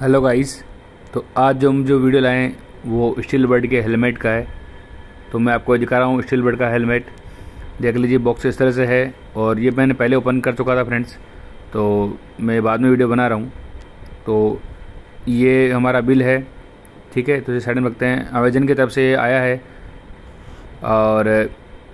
Hello guys. तो आज जो हम वीडियो लाए हैं वो स्टील बर्ड के हेलमेट का है। तो मैं आपको दिखा रहा हूँ स्टील बर्ड का हेलमेट। देख लीजिए, बॉक्स इस तरह से है और ये मैंने पहले ओपन कर चुका था फ्रेंड्स, तो मैं बाद में वीडियो बना रहा हूँ। तो ये हमारा बिल है, ठीक है। तो इसे साइड में रखते हैं। अमेजन की तरफ से ये आया है और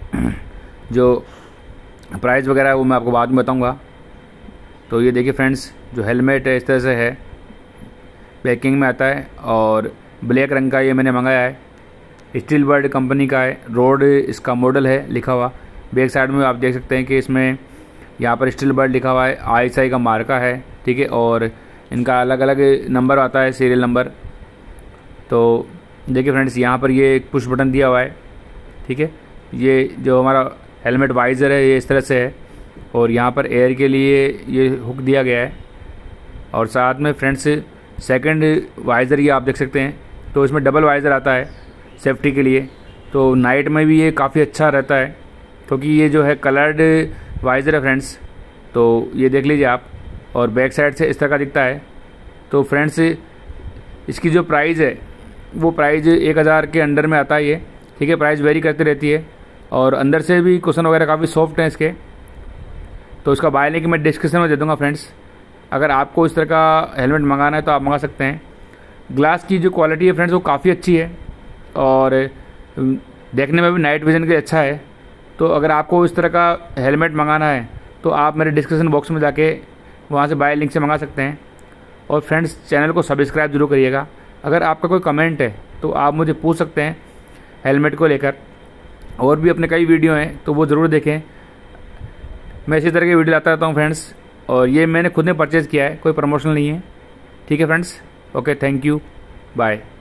जो प्राइस वगैरह है वो मैं आपको बाद में बताऊँगा। तो ये देखिए फ्रेंड्स, जो हेलमेट है इस तरह से है, पैकिंग में आता है और ब्लैक रंग का ये मैंने मंगाया है। स्टील बर्ड कंपनी का है, रोड इसका मॉडल है लिखा हुआ। बैक साइड में आप देख सकते हैं कि इसमें यहाँ पर स्टील बर्ड लिखा हुआ है, ISI का मार्का है, ठीक है। और इनका अलग अलग नंबर आता है, सीरियल नंबर। तो देखिए फ्रेंड्स, यहाँ पर ये एक पुश बटन दिया हुआ है, ठीक है। ये जो हमारा हेलमेट वाइज़र है ये इस तरह से है और यहाँ पर एयर के लिए ये हुक दिया गया है। और साथ में फ्रेंड्स सेकंड वाइज़र ये आप देख सकते हैं। तो इसमें डबल वाइज़र आता है सेफ्टी के लिए। तो नाइट में भी ये काफ़ी अच्छा रहता है क्योंकि ये जो है कलर्ड वाइज़र है फ्रेंड्स। तो ये देख लीजिए आप, और बैक साइड से इस तरह का दिखता है। तो फ्रेंड्स इसकी जो प्राइस है वो प्राइस 1000 के अंडर में आता है ये, ठीक है। प्राइस वेरी करती रहती है और अंदर से भी कुशन वगैरह काफ़ी सॉफ्ट हैं इसके। तो इसका बाय लिंक मैं डिस्क्रिप्शन में दे दूँगा फ्रेंड्स। अगर आपको इस तरह का हेलमेट मंगाना है तो आप मंगा सकते हैं। ग्लास की जो क्वालिटी है फ्रेंड्स वो काफ़ी अच्छी है और देखने में भी नाइट विजन के लिए अच्छा है। तो अगर आपको इस तरह का हेलमेट मंगाना है तो आप मेरे डिस्क्रिप्शन बॉक्स में जाके वहाँ से बाय लिंक से मंगा सकते हैं। और फ्रेंड्स चैनल को सब्सक्राइब जरूर करिएगा। अगर आपका कोई कमेंट है तो आप मुझे पूछ सकते हैं हेलमेट को लेकर। और भी अपने कई वीडियो हैं तो वो ज़रूर देखें। मैं इसी तरह की वीडियो लाता रहता हूँ फ्रेंड्स। और ये मैंने खुद ने परचेज़ किया है, कोई प्रमोशन नहीं है, ठीक है friends. Okay, thank you, bye.